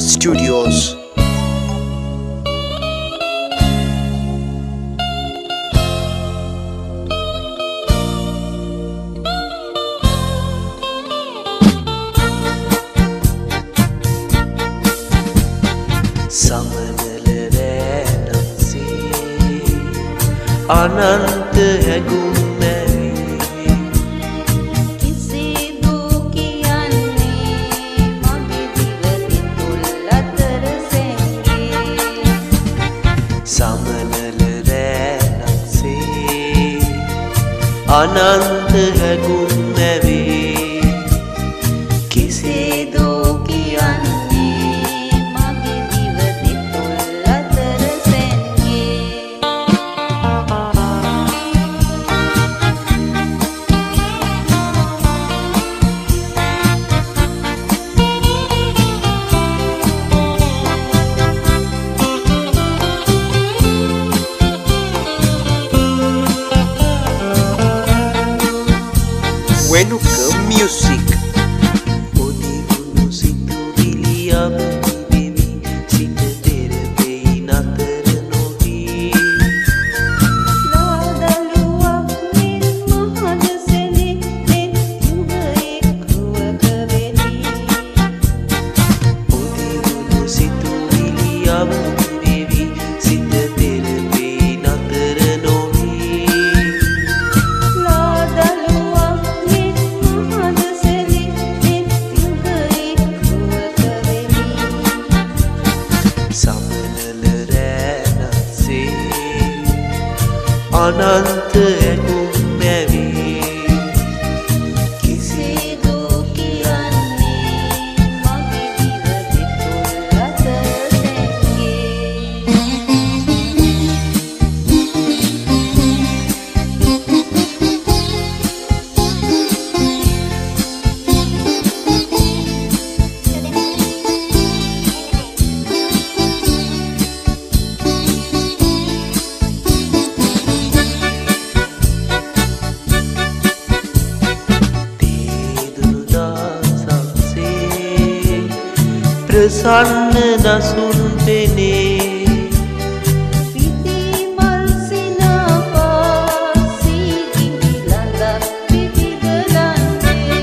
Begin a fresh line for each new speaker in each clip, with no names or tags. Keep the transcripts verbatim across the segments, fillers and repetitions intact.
Studios.
අනන්ත හැඟුම් මැවි
කිසිදු කියන්නේ මගේ දිවති තුල් අතර සැඟේ
සමනල රැණක්සේ අනන්ත හැඟුම් මැවි
කිසිදු කියන්නේ මගේ දිවති තුල් අතර සැඟේ
Wenuka Music.
ඔදිවුණු සිතුවිලි අබිබිවි සිත තෙරපෙයි නතර නොවී
ලාදලුවක් මෙන් මහද සෙනෙහෙන් යුග එක්රුවක වෙදී
ඔදිවුණු සිතුවිලි අබිබිවි සිත තෙරපෙයි නතර නොවී
ලාදලුවක් මෙන් මහද සෙනෙහෙන් යුග එක්රුවක වෙදී
සමනල රැණක්සේ අනන්ත හැඟුම් මැවි
කිසිදු කියන්නේ මගේ දිවති තුල් අතර
තේදුණු දහසක්සේ ප්‍රසන්න දසුන් පෙනේ
පිතිමල් සිනහා සීගිනි ළඟ පිබිදලන්නේ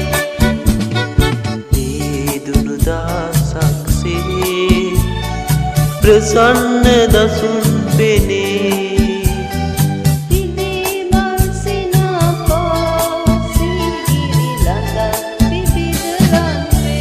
තේදුණු දහසක්සේ ප්‍රසන්න දසුන් පෙනේ
පිතිමල් සිනහා සීගිනි ළඟ පිබිදලන්නේ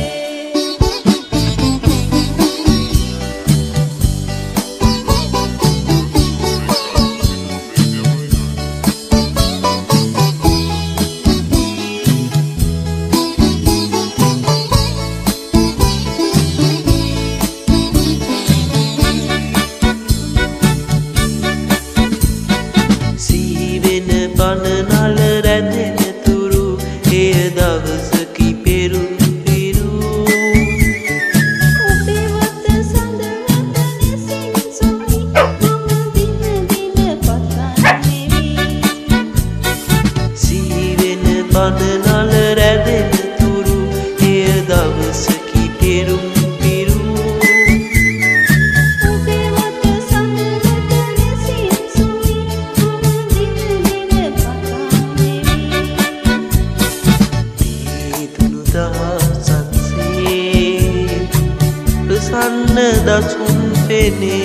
සීවෙන පනනල රැඳෙන තුරු එය දවසකි පෙරු පිරු
ඔබේ වත සඳවත නැසින් සොයි මම දින දින පතන්නෙමි
සීවෙන පනනල රැඳෙන තුරු එය දවසකි පෙරු පිරු
ඔබේ වත සඳවත නැසින් සොයි මම දින දින පතන්නෙමි
තේදුණු දහසක්සේ ප්‍රසන්න දසුන් පෙනේ